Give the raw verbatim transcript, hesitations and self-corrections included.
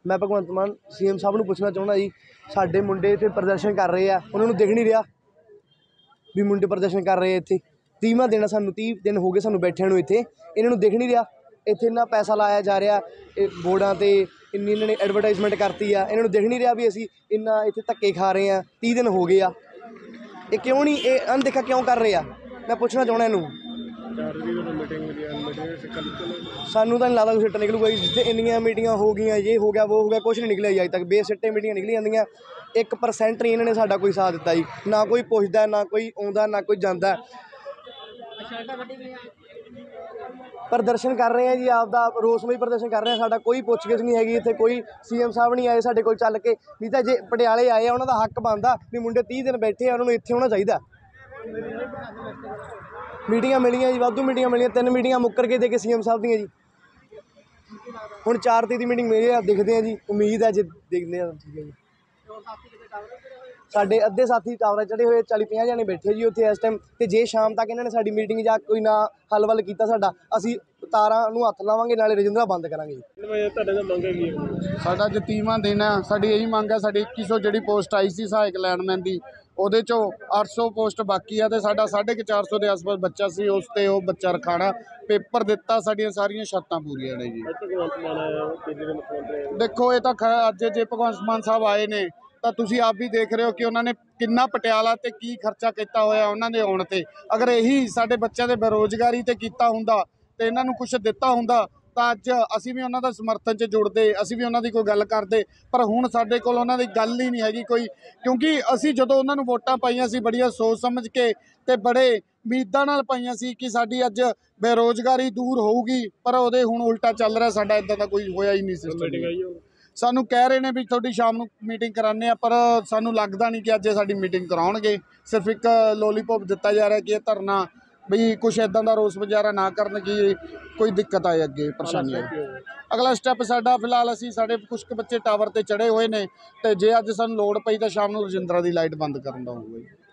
मैं भगवंत मान सीएम साहब नूं पुछना चाहुंदा जी, साडे मुंडे इत्थे प्रदर्शन कर रहे आ, उन्हां नूं दिख नहीं रहा भी मुंडे प्रदर्शन कर रहे इत्थे। तीहवां दिन सानूं तीह दिन हो गए सानूं बैठिਆਂ नूं इत्थे, इन्हां नूं दिख नहीं रहा इत्थे इन्ना पैसा लाया जा रहा बोर्डां ते, इन्नी इन्हां ने एडवरटाइजमेंट करती आ, इन्हां नूं दिख नहीं रहा भी असीं इन्ना इत्थे धक्के खा रहे हैं। तीह दिन हो गए आ, ये क्यों नहीं ये अनदेखा क्यों कर रहे आ? मैं पुछना चाहुंदा इहनूं। सानूं तां नहीं लगदा कोई सिट्टा निकलूगा जी, जित्थे इन्नियां मीटिंगां हो गईयां, ये हो गया वो हो गया, कुछ नहीं निकलिया जी अज तक। बेसिट्टे मीटिंगां निकली जांदियां, एक परसेंट नहीं इन्होंने साडा कोई साथ दिता जी, ना कोई पुछदा ना कोई आउंदा ना कोई जांदा। प्रदर्शन कर रहे हैं जी, आपदा रोसमई प्रदर्शन कर रहे हैं, साडा कोई पुछ गिछ नहीं हैगी इत्थे, कोई सीएम साहब नहीं आए साडे कोल चल के, नहीं तां जे पटियाले आए उन्हां दा हक बनदा भी मुंडे तीह दिन बैठे आ, उन्हां नूं इत्थे होना चाहीदा। मीटिंगां मिलियां जी, वाधू मीटिंगां मिलियां, तीन मीटिंगां मुक्कर के दे के सीएम साहब दियां जी। हुण चार तरीक दी मीटिंग मिली आ, देखदे आ जी, उम्मीद है जे देखदे आ। ठीक है जी, साडे अद्धे साथी टावरा चढ़े हुए चाली पंजाह जने बैठे जी उत्थे इस टाइम, ते जे शाम तक इन्हां ने साडी मीटिंग जां कोई ना हल वल कीता साडा, असीं तारां नूं हत्थ लावांगे नाले रजिंदरा बंद करांगे जी। साडा अज तीहवां दिन है, साडी यही मंग है, साडी इक्की सौ जिहड़ी पोस्ट आई सी सहायक लैंडमैन दी, ਉਹਦੇ ਚੋਂ ਅੱਠ सौ पोस्ट बाकी है, तो साडा साढ़े के चार सौ के आस पास बच्चा सी, उस ते वो बच्चा रखाना पेपर दिता, साडियां सारियां शर्तां पूरीਆਂ ने जी। देखो ये तो अज जे भगवंत मान साहब आए ने ਤਾਂ ਤੁਸੀਂ ਆਪ ਵੀ ਦੇਖ ਰਹੇ ਹੋ ਕਿ ਉਹਨਾਂ ਨੇ ਕਿੰਨਾ ਪਟਿਆਲਾ ਤੇ ਕੀ ਖਰਚਾ ਕੀਤਾ ਹੋਇਆ ਉਹਨਾਂ ਦੇ ਆਉਣ ਤੇ। ਅਗਰ ਇਹੀ ਸਾਡੇ ਬੱਚਿਆਂ ਦੇ ਬੇਰੁਜ਼ਗਾਰੀ ਤੇ ਕੀਤਾ ਹੁੰਦਾ ਤੇ ਇਹਨਾਂ ਨੂੰ ਕੁਝ ਦਿੱਤਾ ਹੁੰਦਾ ਤਾਂ ਅੱਜ ਅਸੀਂ ਵੀ ਉਹਨਾਂ ਦਾ ਸਮਰਥਨ 'ਚ ਜੁੜਦੇ, ਅਸੀਂ ਵੀ ਉਹਨਾਂ ਦੀ ਕੋਈ ਗੱਲ ਕਰਦੇ, ਪਰ ਹੁਣ ਸਾਡੇ ਕੋਲ ਉਹਨਾਂ ਦੀ ਗੱਲ ਹੀ ਨਹੀਂ ਹੈਗੀ ਕੋਈ, ਕਿਉਂਕਿ ਅਸੀਂ ਜਦੋਂ ਉਹਨਾਂ ਨੂੰ ਵੋਟਾਂ ਪਾਈਆਂ ਸੀ ਬੜੀਆਂ ਸੋਚ ਸਮਝ ਕੇ ਤੇ ਬੜੇ ਉਮੀਦਾਂ ਨਾਲ ਪਾਈਆਂ ਸੀ ਕਿ ਸਾਡੀ ਅੱਜ ਬੇਰੁਜ਼ਗਾਰੀ ਦੂਰ ਹੋਊਗੀ, ਪਰ ਉਹਦੇ ਹੁਣ ਉਲਟਾ ਚੱਲ ਰਿਹਾ ਸਾਡਾ, ਇੱਦਾਂ ਦਾ ਕੋਈ ਹੋਇਆ ਹੀ ਨਹੀਂ ਸਿਸਟਮ। ਸਾਨੂੰ ਕਹਿ ਰਹੇ ਨੇ ਵੀ ਤੁਹਾਡੀ ਸ਼ਾਮ ਨੂੰ ਮੀਟਿੰਗ ਕਰਾਉਂਦੇ ਆ, ਪਰ ਸਾਨੂੰ ਲੱਗਦਾ ਨਹੀਂ ਕਿ ਅੱਜ ਸਾਡੀ ਮੀਟਿੰਗ ਕਰਾਉਣਗੇ। ਸਿਰਫ ਇੱਕ ਲੋਲੀਪੋਪ ਦਿੱਤਾ ਜਾ ਰਿਹਾ ਕਿ ਇਹ ਧਰਨਾ ਵੀ ਕੁਛ ਇੱਦਾਂ ਦਾ ਰੋਸ ਮੁਜ਼ਾਹਰਾ ਨਾ ਕਰਨ ਕਿ ਕੋਈ ਦਿੱਕਤ ਆਏ, ਅੱਗੇ ਪਰੇਸ਼ਾਨੀ ਆਏ। ਅਗਲਾ ਸਟੈਪ ਸਾਡਾ ਫਿਲਹਾਲ ਅਸੀਂ ਸਾਡੇ ਕੁਛ ਕੁ ਬੱਚੇ ਟਾਵਰ 'ਤੇ ਚੜ੍ਹੇ ਹੋਏ ਨੇ, ਅਤੇ ਜੇ ਅੱਜ ਸਾਨੂੰ ਲੋੜ ਪਈ ਤਾਂ ਸ਼ਾਮ ਨੂੰ ਰਜਿੰਦਰਾ ਦੀ ਲਾਈਟ ਬੰਦ ਕਰਨ ਦਾ ਹੋਊਗਾ ਜੀ।